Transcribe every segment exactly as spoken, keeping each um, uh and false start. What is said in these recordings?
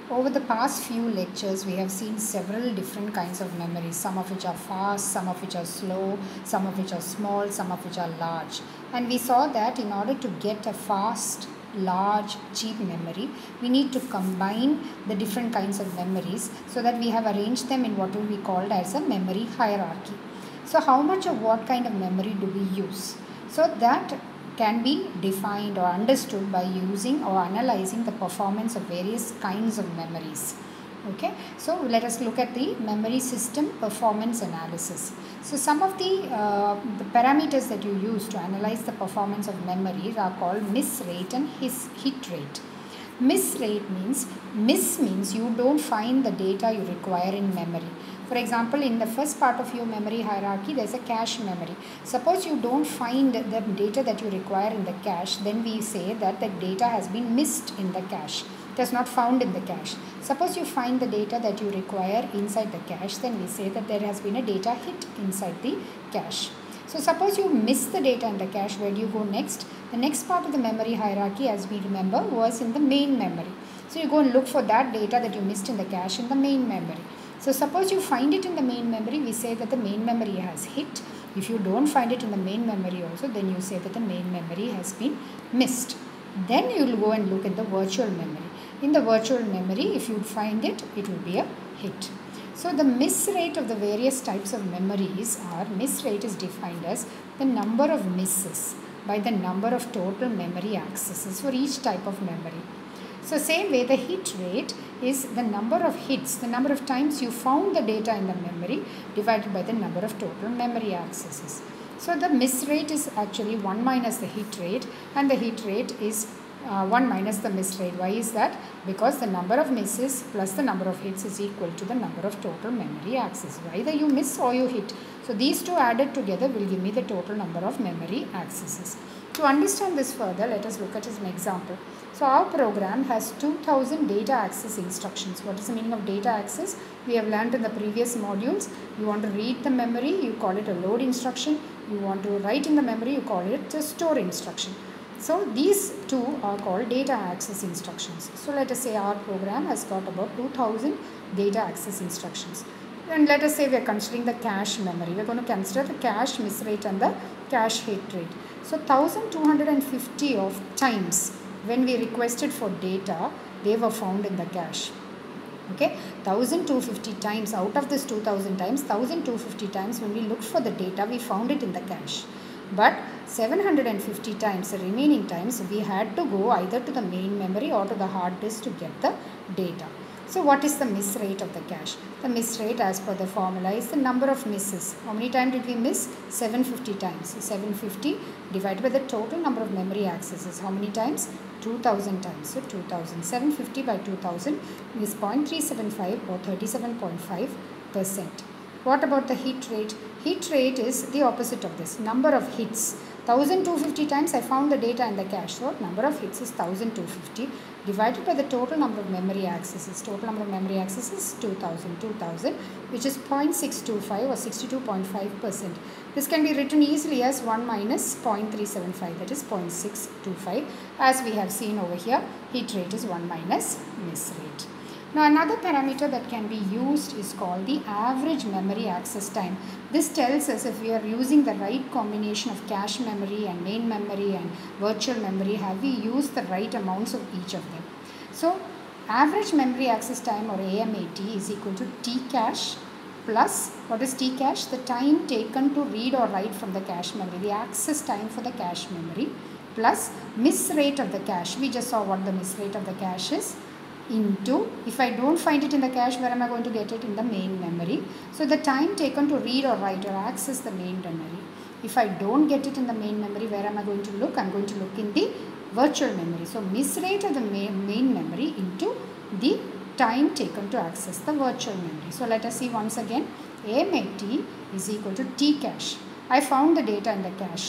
Over the past few lectures, we have seen several different kinds of memories, some of which are fast, some of which are slow, some of which are small, some of which are large. And we saw that in order to get a fast, large, cheap memory, we need to combine the different kinds of memories so that we have arranged them in what will be called as a memory hierarchy. So how much of what kind of memory do we use? So that can be defined or understood by using or analyzing the performance of various kinds of memories. Okay, so let us look at the memory system performance analysis. So some of the, uh, the parameters that you use to analyze the performance of memories are called miss rate and his hit rate. Miss rate means, miss means you don't find the data you require in memory. For example, in the first part of your memory hierarchy, there is a cache memory. Suppose you don't find the data that you require in the cache, then we say that the data has been missed in the cache. It is not found in the cache. Suppose you find the data that you require inside the cache, then we say that there has been a data hit inside the cache. So suppose you miss the data in the cache, where do you go next? The next part of the memory hierarchy, as we remember, was in the main memory. So you go and look for that data that you missed in the cache in the main memory. So suppose you find it in the main memory, we say that the main memory has hit. If you don't find it in the main memory also, then you say that the main memory has been missed. Then you will go and look at the virtual memory. In the virtual memory, if you find it, it will be a hit. So the miss rate of the various types of memories are, miss rate is defined as the number of misses by the number of total memory accesses for each type of memory. So same way, the hit rate is the number of hits, the number of times you found the data in the memory divided by the number of total memory accesses. So the miss rate is actually one minus the hit rate, and the hit rate is uh, one minus the miss rate. Why is that? Because the number of misses plus the number of hits is equal to the number of total memory accesses. Either you miss or you hit. So these two added together will give me the total number of memory accesses. To understand this further, let us look at an example. So our program has two thousand data access instructions. What is the meaning of data access? We have learned in the previous modules. You want to read the memory, you call it a load instruction. You want to write in the memory, you call it a store instruction. So these two are called data access instructions. So let us say our program has got about two thousand data access instructions. And let us say we are considering the cache memory. We are going to consider the cache miss rate and the cache hit rate. So one thousand two hundred fifty of times when we requested for data, they were found in the cache. Okay, one thousand two hundred fifty times out of this two thousand times, one thousand two hundred fifty times when we looked for the data, we found it in the cache. But seven hundred fifty times, the remaining times, we had to go either to the main memory or to the hard disk to get the data. So what is the miss rate of the cache? The miss rate as per the formula is the number of misses. How many times did we miss? seven hundred fifty times. So seven hundred fifty divided by the total number of memory accesses. How many times? two thousand times. So two thousand. seven hundred fifty by two thousand is zero point three seven five or thirty-seven point five percent. What about the hit rate? Hit rate is the opposite of this. Number of hits. one thousand two hundred fifty times I found the data in the cache. So number of hits is one thousand two hundred fifty divided by the total number of memory accesses. Total number of memory accesses is two thousand. two thousand, which is zero point six two five or sixty-two point five percent. This can be written easily as one minus zero point three seven five, that is zero point six two five. As we have seen over here, hit rate is one minus miss rate. Now another parameter that can be used is called the average memory access time. This tells us if we are using the right combination of cache memory and main memory and virtual memory, have we used the right amounts of each of them. So average memory access time, or A M A T, is equal to T cache plus, what is T cache? The time taken to read or write from the cache memory, the access time for the cache memory, plus miss rate of the cache. We just saw what the miss rate of the cache is, into, if I don't find it in the cache, where am I going to get it? In the main memory. So the time taken to read or write or access the main memory. If I don't get it in the main memory, where am I going to look? I am going to look in the virtual memory. So miss rate of the main, main memory into the time taken to access the virtual memory. So let us see once again. A M A T is equal to T cache. I found the data in the cache.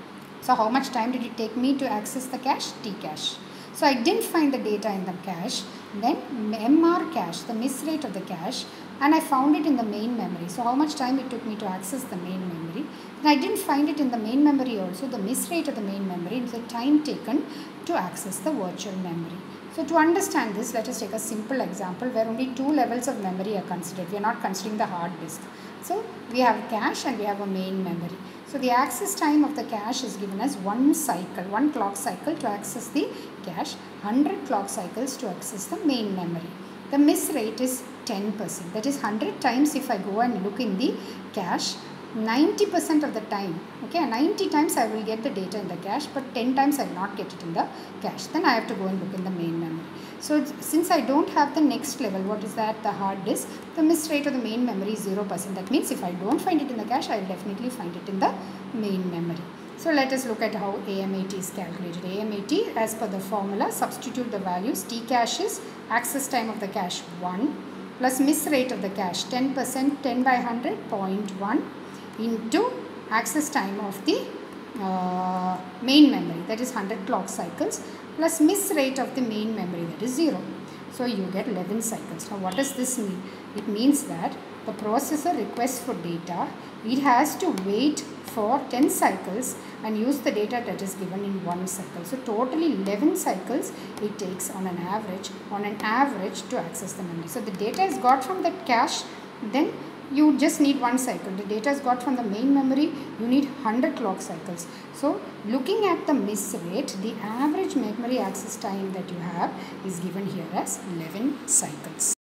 So how much time did it take me to access the cache? T cache. So I didn't find the data in the cache. Then M R cache, the miss rate of the cache, and I found it in the main memory. So how much time it took me to access the main memory. And I didn't find it in the main memory also. The miss rate of the main memory is the time taken to access the virtual memory. So to understand this, let us take a simple example where only two levels of memory are considered. We are not considering the hard disk. So we have cache and we have a main memory. So the access time of the cache is given as one cycle, one clock cycle to access the cache, one hundred clock cycles to access the main memory. The miss rate is ten percent. That is one hundred times if I go and look in the cache, ninety percent of the time, okay, ninety times I will get the data in the cache, but ten times I will not get it in the cache. Then I have to go and look in the main memory. So since I don't have the next level, what is that, the hard disk, the miss rate of the main memory is zero percent. That means if I don't find it in the cache, I will definitely find it in the main memory. So let us look at how A M A T is calculated. A M A T, as per the formula, substitute the values. T cache is access time of the cache one plus miss rate of the cache ten percent, ten by one hundred, zero point one into access time of the uh, main memory, that is one hundred clock cycles, plus miss rate of the main memory, that is zero. So you get eleven cycles. Now what does this mean? It means that the processor requests for data, it has to wait for ten cycles and use the data that is given in one cycle. So totally eleven cycles it takes on an average, on an average to access the memory. So the data is got from that cache, then you just need one cycle. The data is got from the main memory, you need one hundred clock cycles. So looking at the miss rate, the average memory access time that you have is given here as eleven cycles.